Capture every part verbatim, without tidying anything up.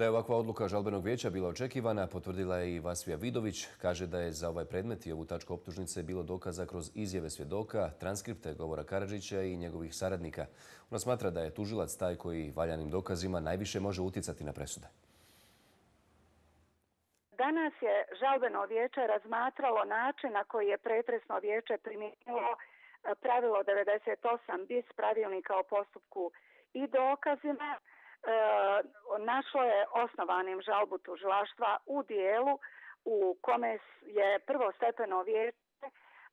Da je ovakva odluka žalbenog vijeća bila očekivana, potvrdila je i Vasvija Vidović. Kaže da je za ovaj predmet i ovu tačku optužnice bilo dokaza kroz izjave svjedoka, transkripte govora Karadžića i njegovih saradnika. Ona smatra da je tužilac taj koji valjanim dokazima najviše može utjecati na presude. Danas je žalbeno vijeće razmatralo način na koji je pretresno vijeće primijenilo pravilo devedeset osam bis pravilnika o postupku i dokazima. E, našlo je osnovanim žalbu tužilaštva u dijelu u kome je prvostepeno vijeće e,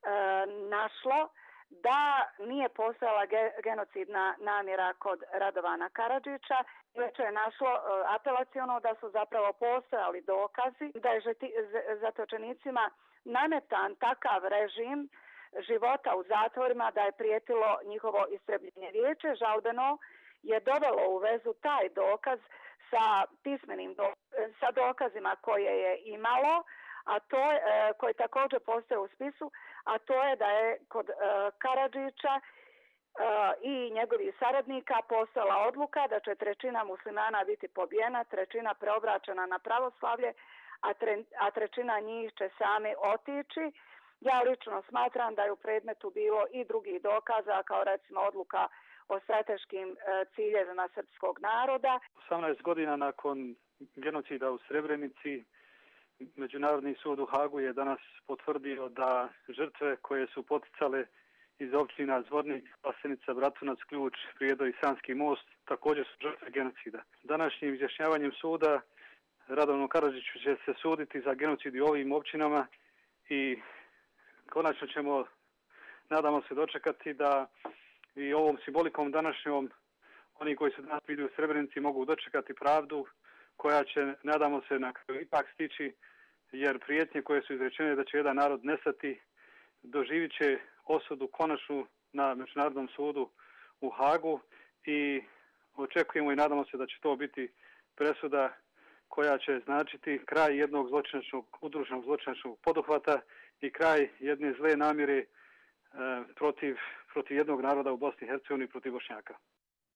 našlo da nije postojala ge, genocidna namjera kod Radovana Karadžića. Vijeće je našlo e, apelaciono da su zapravo postojali dokazi da je žeti, zatočenicima nametan takav režim života u zatvorima da je prijetilo njihovo istrebljenje. Vijeće žalbeno je dovelo u vezu taj dokaz sa pismenim do, sa dokazima koje je imalo, a to je, koji također postoje u spisu, a to je da je kod uh, Karadžića uh, i njegovih saradnika postojala odluka da će trećina muslimana biti pobijena, trećina preobraćena na pravoslavlje, a, tre, a trećina njih će sami otići. Ja lično smatram da je u predmetu bilo i drugih dokaza, kao recimo odluka o strateškim e, ciljevima srpskog naroda. osamnaest godina nakon genocida u Srebrenici, Međunarodni sud u Hagu je danas potvrdio da žrtve koje su poticale iz općina Zvornik, Vlasenica, Bratunac, Ključ, Prijedo i Sanski most također su žrtve genocida. Današnjim izjašnjavanjem suda Radovanu Karadžiću će se suditi za genocid u ovim općinama i konačno ćemo, nadamo se, dočekati da i ovom simbolikom današnjom oni koji su danas bili u Srebrenici mogu dočekati pravdu koja će, nadamo se, na kraju ipak stići, jer prijetnje koje su izrečene da će jedan narod nestati doživit će osudu konačnu na Međunarodnom sudu u Hagu i očekujemo i nadamo se da će to biti presuda koja će značiti kraj jednog zločinačkog, udruženog zločinačkog poduhvata i kraj jedne zle namjere protiv, protiv jednog naroda u Bosni i Hercegovini, protiv Bošnjaka.